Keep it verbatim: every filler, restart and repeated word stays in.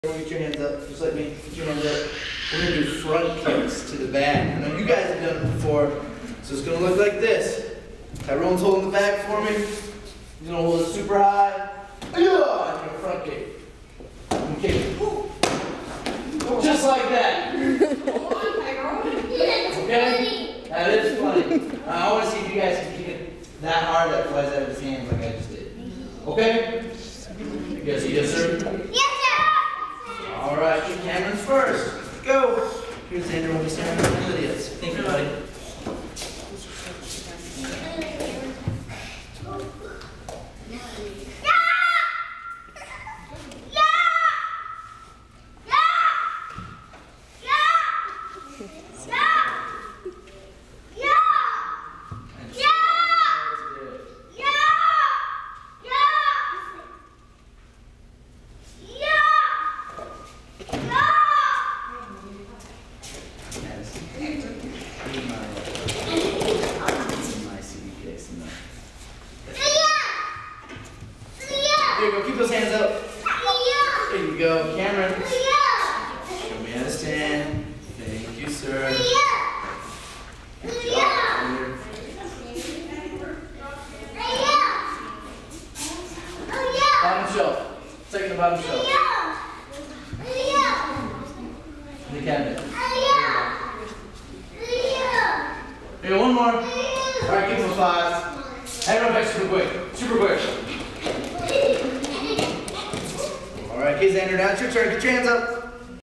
Get your hands up. Just let me get your hands up. We're going to do front kicks to the back. I know you guys have done it before, so it's going to look like this. Tyrone's holding the back for me. He's going to hold it super high. Yeah, and a front kick. Okay. Just like that. Okay? That is funny. Uh, I want to see if you guys can kick it that hard that flies out of his hands like I just did. Okay? You guys see yes, sir? Yes, sir. All right, Cameron's first. Go. Here's Andrew. We'll be standing on Lydia. Thank you, buddy. There you go, keep those hands up. There you go, Cameron. Show me how to stand. Thank you, sir. Good job. Bottom shelf. Second to bottom shelf. In the cabinet. There you go, one more. Alright, give him a five. Head up back super quick. Super quick. All right, kids, Andrew, now it's your turn. Get your hands up.